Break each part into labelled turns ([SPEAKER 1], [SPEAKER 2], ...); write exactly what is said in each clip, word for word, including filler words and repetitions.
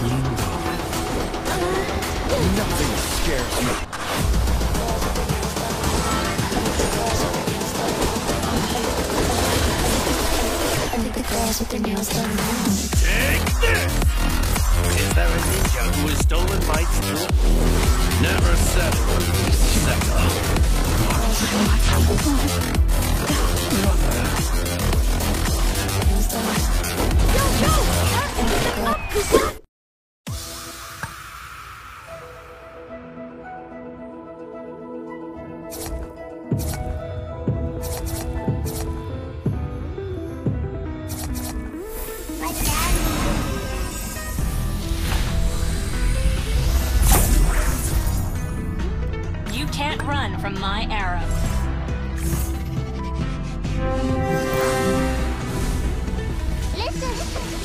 [SPEAKER 1] Nothing scares me.
[SPEAKER 2] I think the girls with their nails done now.
[SPEAKER 3] Take this! Is there a ninja who has stolen my tool? Never settle. Settle.
[SPEAKER 2] Go, go!
[SPEAKER 4] You can't run from my arrow.
[SPEAKER 2] Listen!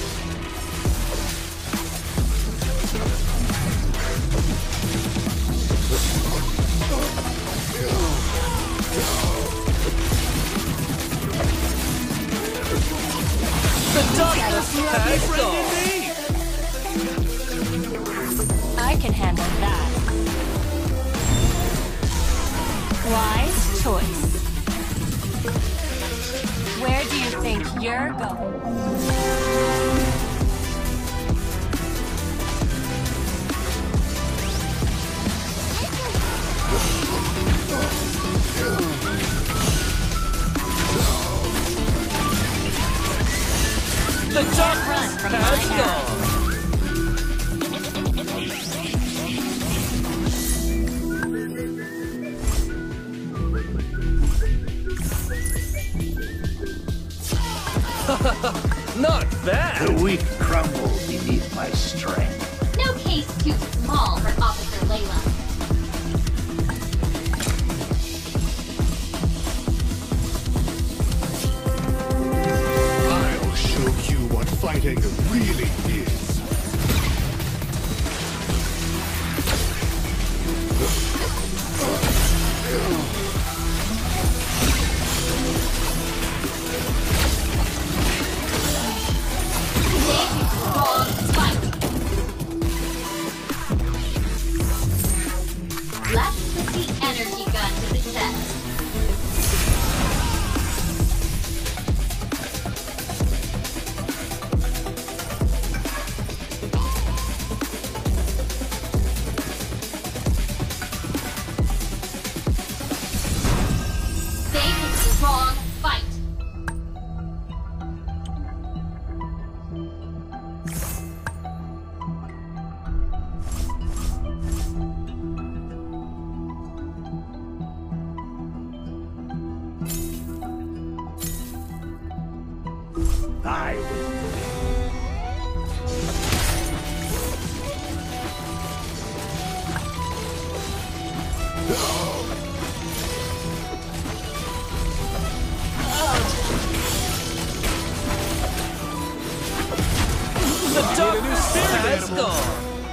[SPEAKER 3] The darkness has gone!
[SPEAKER 4] I can handle that. Wise choice. Where do you think you're going?
[SPEAKER 3] The darkness
[SPEAKER 4] Run from
[SPEAKER 3] has
[SPEAKER 4] my arrow.
[SPEAKER 3] gone! Not bad!
[SPEAKER 5] The weak crumble beneath my strength.
[SPEAKER 6] No case too small for Officer Layla.
[SPEAKER 1] I'll show you what fighting really is.
[SPEAKER 6] Wrong fight. Let's put the energy gun to the test. They picked the wrong fight.
[SPEAKER 5] I will.
[SPEAKER 3] The darkness has gone!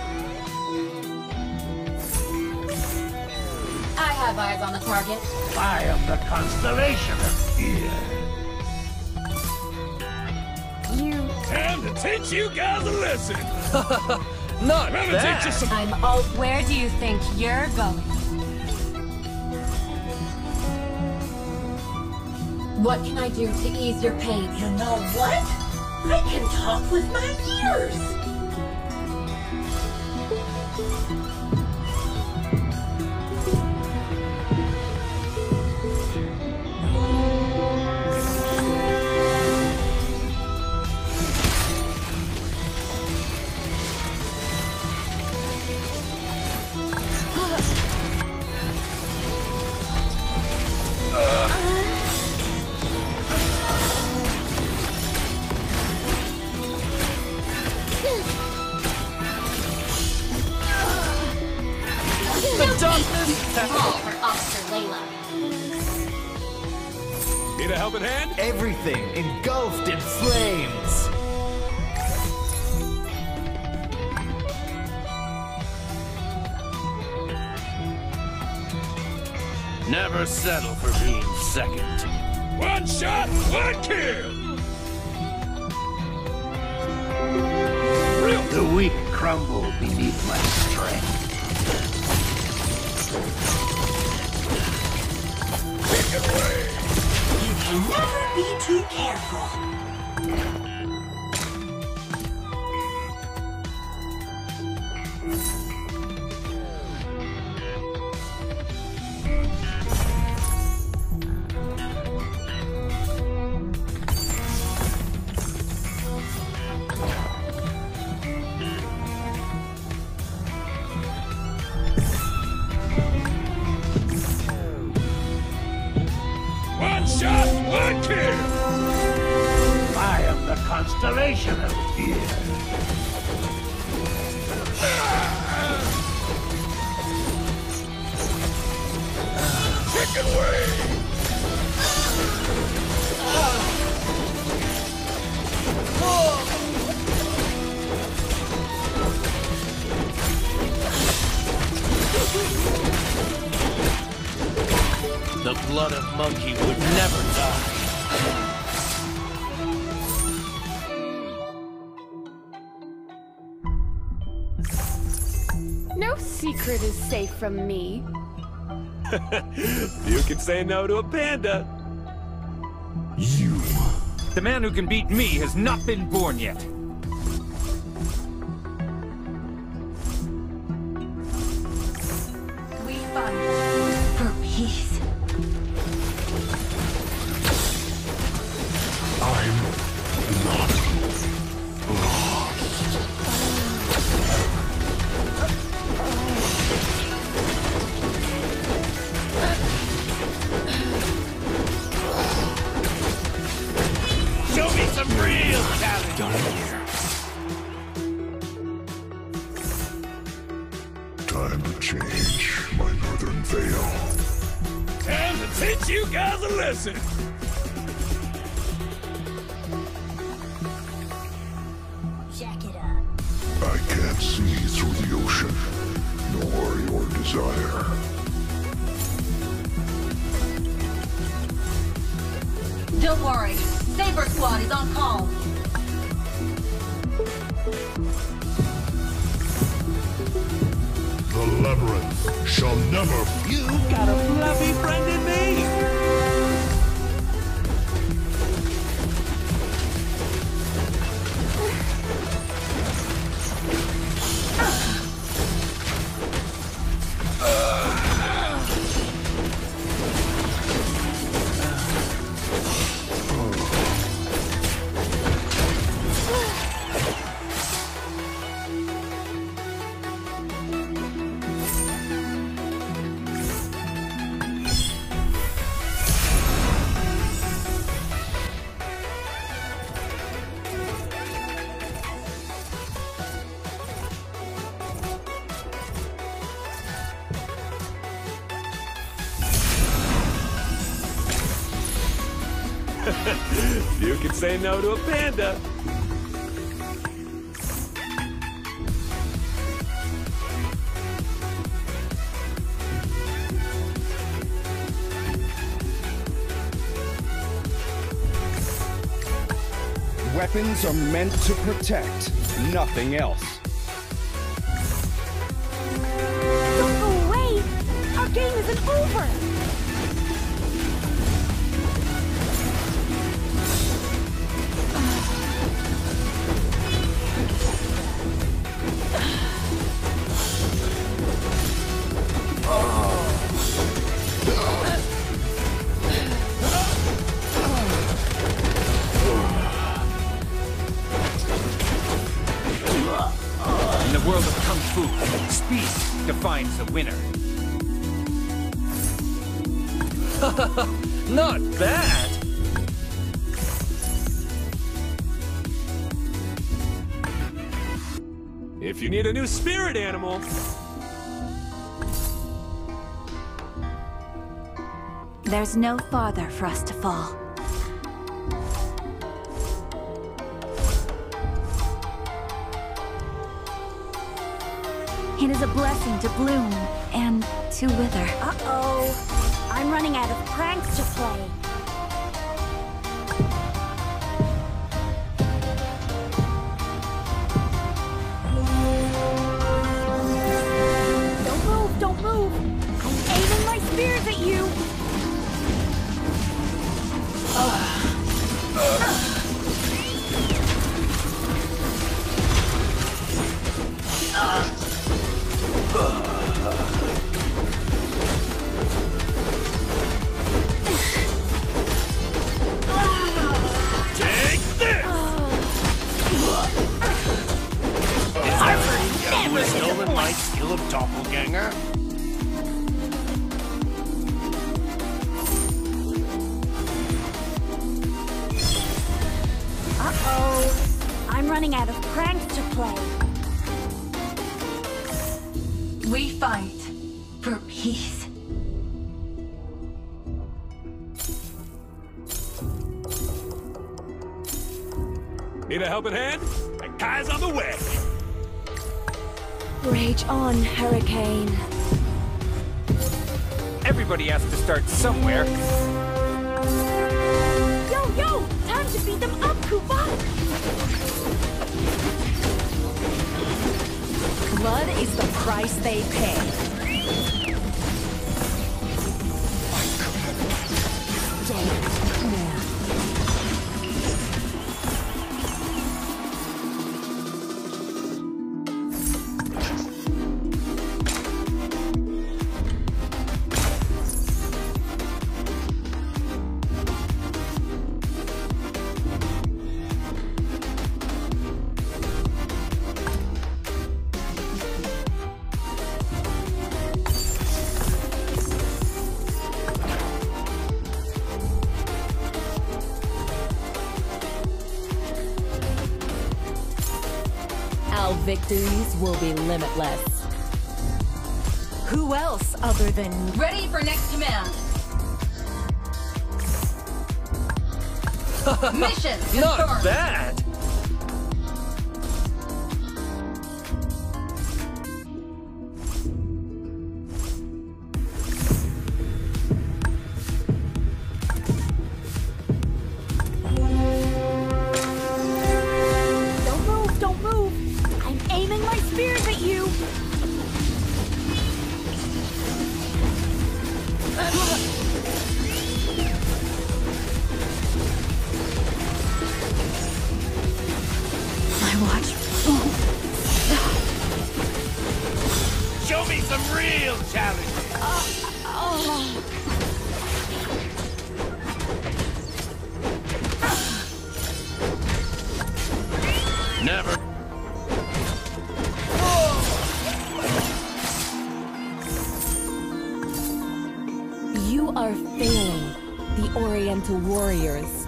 [SPEAKER 6] I have eyes on the target.
[SPEAKER 5] I am the constellation of fear.
[SPEAKER 3] Time to teach you guys a lesson! Not bad!
[SPEAKER 4] I'm all. Where do you think you're going?
[SPEAKER 6] What can I do to ease your pain?
[SPEAKER 7] You know what? I can talk with my ears!
[SPEAKER 3] The darkness
[SPEAKER 6] Call
[SPEAKER 3] has...
[SPEAKER 6] for Officer Layla.
[SPEAKER 1] Need a helping hand?
[SPEAKER 8] Everything engulfed in flames.
[SPEAKER 3] Never settle for being second. One shot, one kill! Real
[SPEAKER 5] The weak crumble beneath my strength.
[SPEAKER 1] Take it away.
[SPEAKER 7] You can never be too careful.
[SPEAKER 1] One shot, one kill.
[SPEAKER 5] I am the constellation of fear.
[SPEAKER 1] Chicken wing.
[SPEAKER 3] The blood of monkey would never die.
[SPEAKER 9] No secret is safe from me.
[SPEAKER 1] You can say no to a panda.
[SPEAKER 8] You. The man who can beat me has not been born yet.
[SPEAKER 7] We fight for peace.
[SPEAKER 1] I'm not lost.
[SPEAKER 3] Show me some real talent.
[SPEAKER 1] Done here. Time to change my northern veil.
[SPEAKER 3] Time to teach you guys a lesson.
[SPEAKER 2] Jack it up.
[SPEAKER 1] I can't see through the ocean, nor your desire.
[SPEAKER 6] Don't worry. Saber Squad is on call.
[SPEAKER 1] The labyrinth shall never.
[SPEAKER 3] You got a fluffy friend in me.
[SPEAKER 1] You can say no to a panda.
[SPEAKER 10] Weapons are meant to protect, nothing else.
[SPEAKER 9] Don't go away! Our game isn't over!
[SPEAKER 8] In the world of Kung Fu, speed defines the winner.
[SPEAKER 3] Not bad.
[SPEAKER 1] If you need a new spirit animal,
[SPEAKER 9] There's no farther for us to fall. It is a blessing to bloom and to wither. Uh-oh. I'm running out of pranks to play.
[SPEAKER 3] my skill of doppelganger?
[SPEAKER 9] Uh-oh. I'm running out of pranks to play.
[SPEAKER 7] We fight for peace.
[SPEAKER 8] Need a helping hand? And Kai's on the way!
[SPEAKER 9] Rage on, Hurricane.
[SPEAKER 8] Everybody has to start somewhere.
[SPEAKER 9] Yo, yo! Time to beat them up, Koopa!
[SPEAKER 4] Blood is the price they pay. Our victories will be limitless. Who else other than...
[SPEAKER 7] Ready for next command. Mission confirmed.
[SPEAKER 8] Not bad!
[SPEAKER 9] Don't move, don't move! I'm aiming my spears at you! My watch.
[SPEAKER 3] Show me some real challenge! Never.
[SPEAKER 4] You are failing the Oriental warriors.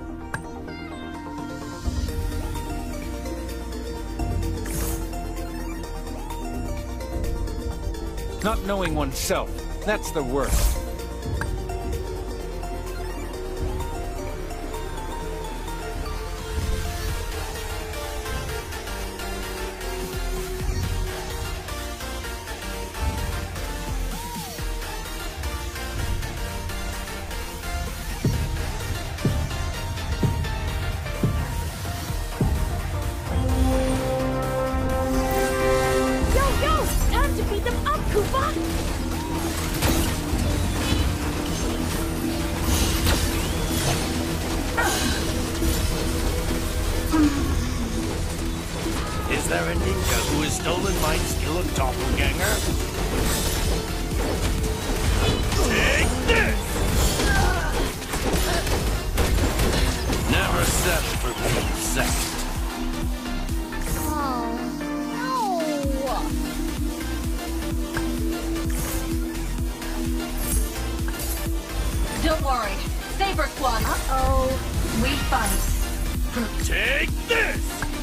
[SPEAKER 8] Not knowing oneself, that's the worst.
[SPEAKER 9] Yo, yo! Time to beat them up, Koopa!
[SPEAKER 3] Is there a ninja who has stolen my skill of doppelganger? Take this! Never settle for being second.
[SPEAKER 7] Don't worry. Saber Squad.
[SPEAKER 9] Uh-oh.
[SPEAKER 7] We fight.
[SPEAKER 3] Take this!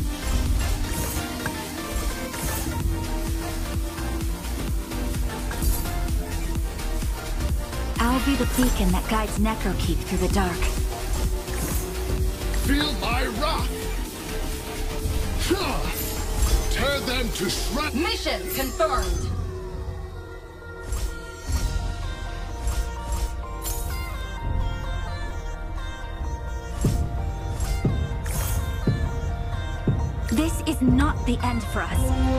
[SPEAKER 9] I'll be the beacon that guides Necrokeep through the dark.
[SPEAKER 1] Feel my wrath! Tear them to shreds!
[SPEAKER 7] Mission confirmed.
[SPEAKER 9] This is not the end for us.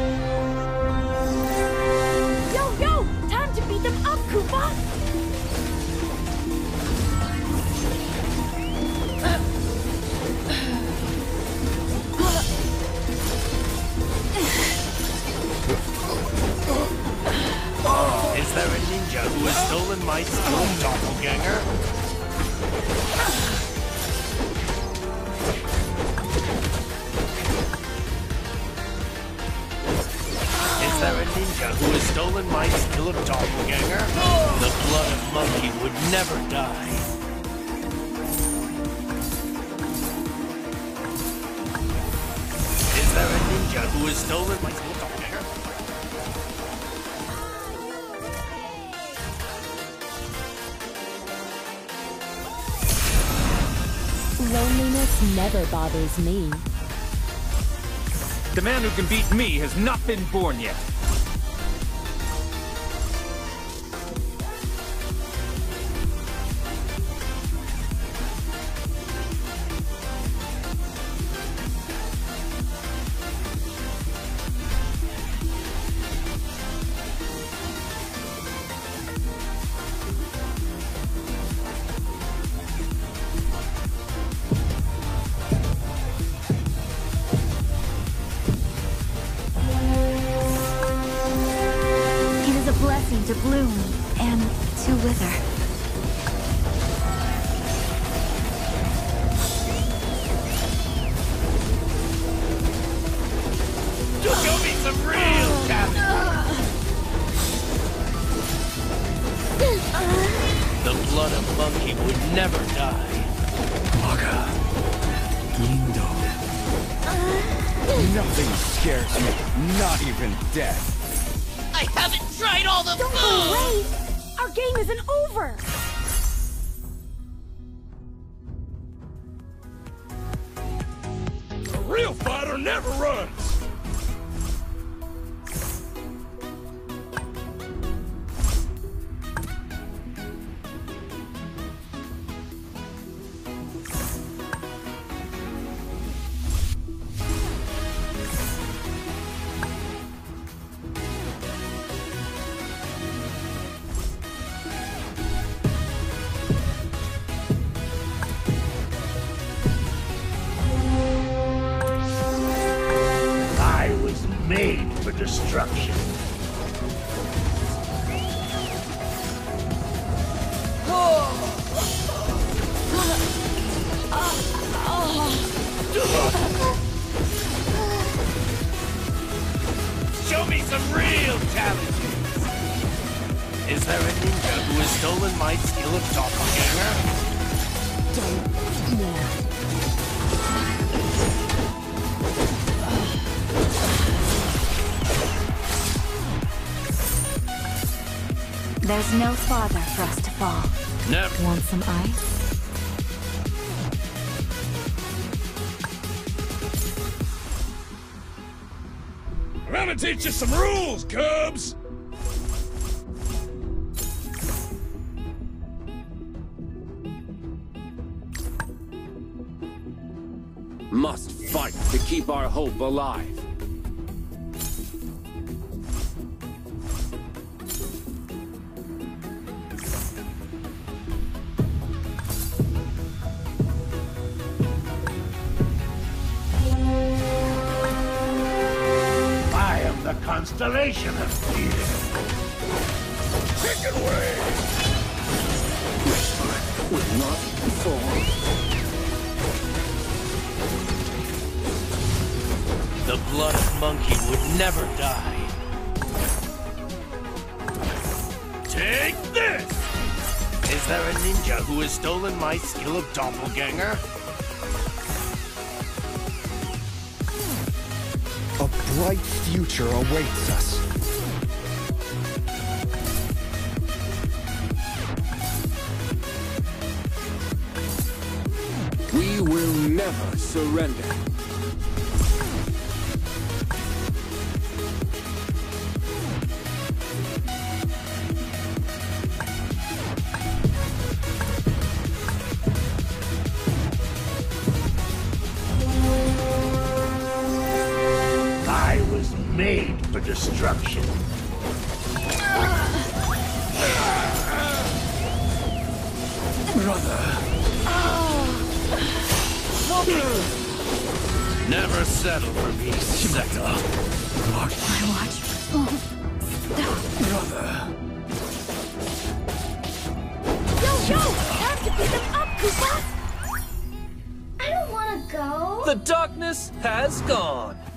[SPEAKER 9] Yo, yo! Time to beat them up, Koopa!
[SPEAKER 3] Is there a ninja who has stolen my skill of doppelganger? Is Is there a ninja who has stolen my skill of doppelganger? The blood of monkey would never die. Is there a ninja who has stolen my skill of doppelganger?
[SPEAKER 11] Loneliness never bothers me.
[SPEAKER 8] The man who can beat me has not been born yet.
[SPEAKER 9] To bloom and to wither.
[SPEAKER 3] Show me some real talent! The blood of monkey would never die.
[SPEAKER 10] Maga. Indo. Nothing scares me, not even death.
[SPEAKER 3] I haven't tried all the
[SPEAKER 9] Don't
[SPEAKER 3] food!
[SPEAKER 9] go away! Our game isn't over!
[SPEAKER 5] A real fighter never runs! Made for destruction.
[SPEAKER 3] Show me some real talent! Is there a ninja who has stolen my skill of doppelganger?
[SPEAKER 11] Don't. Yeah.
[SPEAKER 9] There's no farther for us to fall.
[SPEAKER 3] Never.
[SPEAKER 11] Want some ice?
[SPEAKER 5] I'm gonna teach you some rules, Cubs!
[SPEAKER 12] Must fight to keep our hope alive.
[SPEAKER 5] The constellation of fear. Take it away!
[SPEAKER 1] Whisper will not fall.
[SPEAKER 3] The blood of monkey would never die. Take this! Is there a ninja who has stolen my skill of doppelganger?
[SPEAKER 10] A bright future awaits us.
[SPEAKER 12] We will never surrender.
[SPEAKER 5] Made for destruction.
[SPEAKER 3] Brother. Never settle for me, Sector.
[SPEAKER 9] Watch. My watch.
[SPEAKER 3] Brother.
[SPEAKER 9] Yo, yo! Time to pick them up, Koopa!
[SPEAKER 6] I don't want to go.
[SPEAKER 13] The darkness has gone.